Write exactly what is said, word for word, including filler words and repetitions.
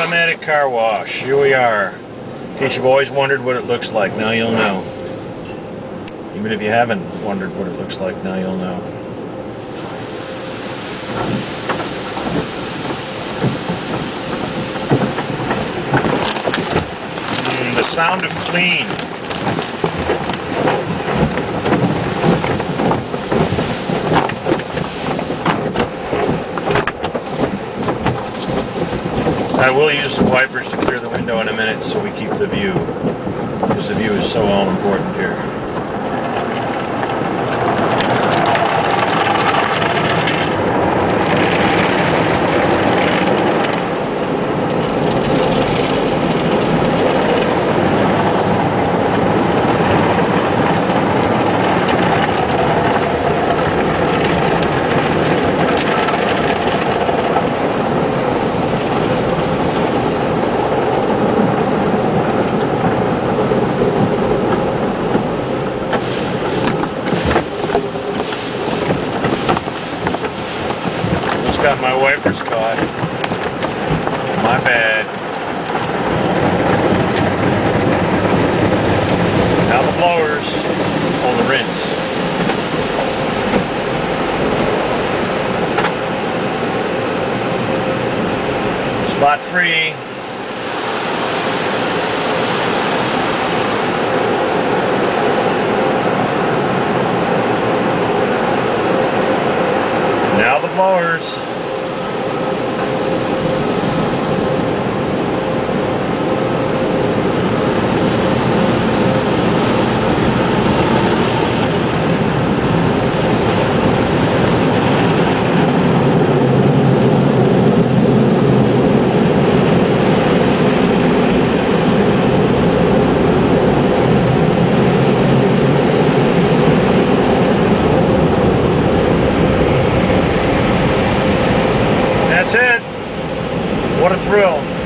Automatic car wash. Here we are. In case you've always wondered what it looks like, now you'll know. Even if you haven't wondered what it looks like, now you'll know. Mm, the sound of clean. I will use the wipers to clear the window in a minute so we keep the view, because the view is so all important here. Got my wipers caught. My bad. Now the blowers. Oh, the rinse. Spot free. Now the blowers. That's it. What a thrill.